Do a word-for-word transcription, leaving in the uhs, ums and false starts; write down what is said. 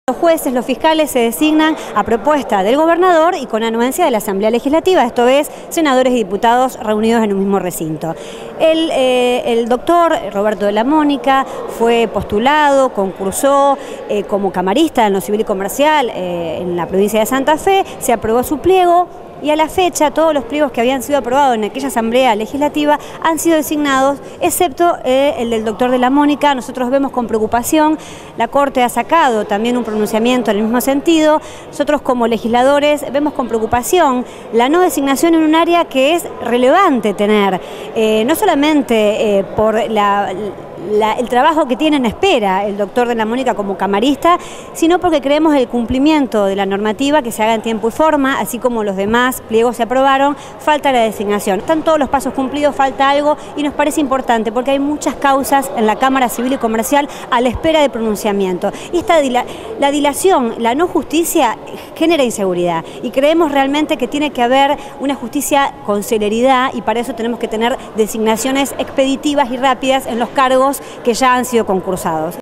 Los jueces, los fiscales se designan a propuesta del gobernador y con anuencia de la Asamblea Legislativa, esto es, senadores y diputados reunidos en un mismo recinto. El, eh, el doctor Roberto de la Mónica fue postulado, concursó eh, como camarista en lo civil y comercial eh, en la provincia de Santa Fe, se aprobó su pliego. Y a la fecha todos los pliegos que habían sido aprobados en aquella asamblea legislativa han sido designados, excepto eh, el del doctor de la Mónica. Nosotros vemos con preocupación, la Corte ha sacado también un pronunciamiento en el mismo sentido. Nosotros como legisladores vemos con preocupación la no designación en un área que es relevante tener, eh, no solamente eh, por la... La, el trabajo que tiene en espera el doctor de la Mónica como camarista, sino porque creemos el cumplimiento de la normativa que se haga en tiempo y forma, así como los demás pliegos se aprobaron, falta la designación. Están todos los pasos cumplidos, falta algo y nos parece importante porque hay muchas causas en la Cámara Civil y Comercial a la espera de pronunciamiento. Y esta dila, la dilación, la no justicia genera inseguridad y creemos realmente que tiene que haber una justicia con celeridad y para eso tenemos que tener designaciones expeditivas y rápidas en los cargos que ya han sido concursados.